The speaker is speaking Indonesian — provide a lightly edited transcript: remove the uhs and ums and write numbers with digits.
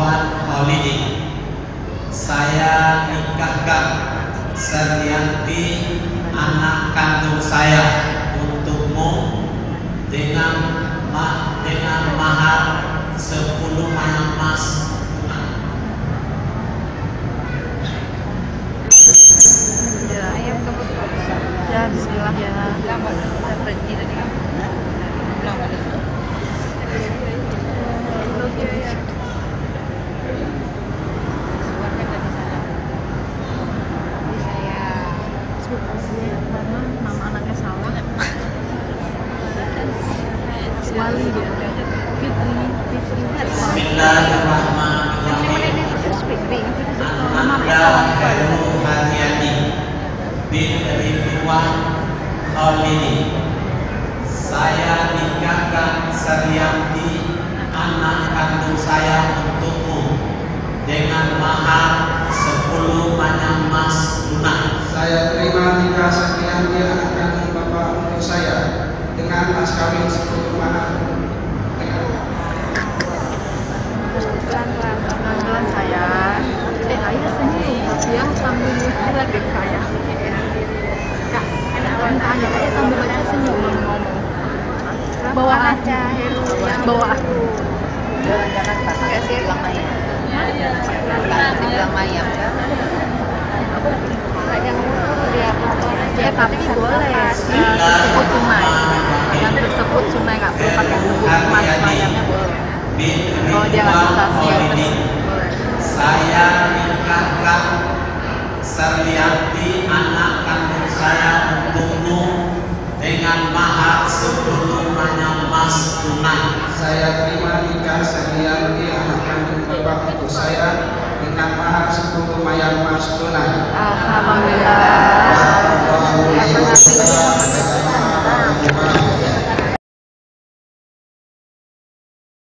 Ridwan Maulidi. Saya nikahkan Sarianti, anak kandung saya, untukmu dengan mahar 10 mayang emas. Ya, bismillah ya. Saya berhenti tadi kan. Bilang balik. Nama anaknya salah. Wali dia. Fitri. Bismillahirrahmanirrahim. Anda Khairul Hadiani bin Ridwan Maulidi. Saya nikahkan Sarianti, anak kandung saya, untukmu dengan mahar 10 mayang emas tunai. Saya terima nikah Sarianti, anak kandung bapak untuk saya dengan mas kawin 10 mahar. Pelan-pelan saya. Ayah senyum, tapi ya sambil lagi saya. Kak, enak tanya, ayah sambil baca senyum ngomong. Bawa aja, bawa aku. Jangan pakai bilang Maya. Bilang Maya. Ya tapi boleh sebut sunai. Yang tersebut sunai nggak perlu pakai sebut emas mayangnya boleh. Kalau dia nggak bisa Maulidi. Saya nikahkan Sarianti, anak kandung saya, untukmu dengan mahar 10 mayang emas tunai. Saya terima nikah Sarianti, anak kandung bapak untuk saya dengan mahar 10 mayang emas tunai. Alhamdulillah. Alhamdulillah.